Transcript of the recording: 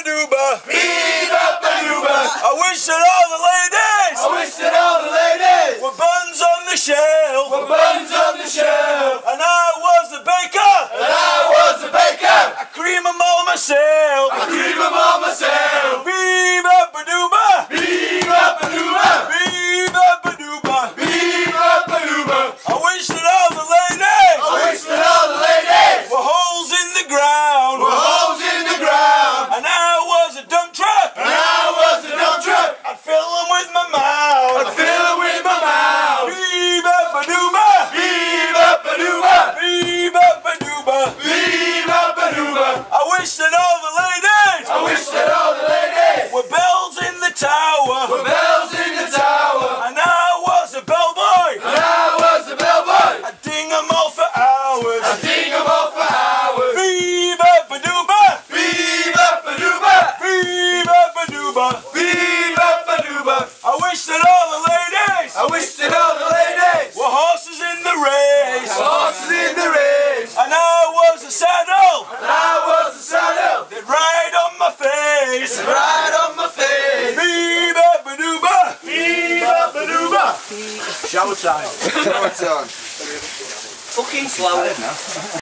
Beep-a-dooba. Beep-a-dooba. I wish that all the ladies. I wish that all the ladies were buns on the shelf. were buns on the shelf. And I was the baker. And I was a baker. I cream 'em all myself. I cream 'em all myself. Beep-a-dooba. Beep-a-dooba. Beep-a-dooba. Beep-a-dooba. I wish that all the ladies I wish that all the ladies were holes in the ground. were holes in the ground. And I was a dump truck. And I was a dump truck. I'd fill 'em with my mouth. I'd fill it with my mouth. Beep-a-dooba. Beep-a-dooba. Beep-a-dooba. Beep-a-dooba. I wish that all the ladies I wish that all the ladies were bells in the tower. were bells in the tower. And I was a bellboy. And I was a bellboy. I'd ding 'em all for hours. I ding 'em all for hours. Beep-a-dooba. Beep-a-dooba. Beep-a-dooba. Beep-a-dooba. I wish that all the ladies I wish that all the ladies were horses in the race. were horses in the race. And I was a saddle. And I was a saddle. They'd ride on my face. Right on my face. Beep-a-dooba. Beep-a-dooba. Shower time. Shower time. Fucking slow.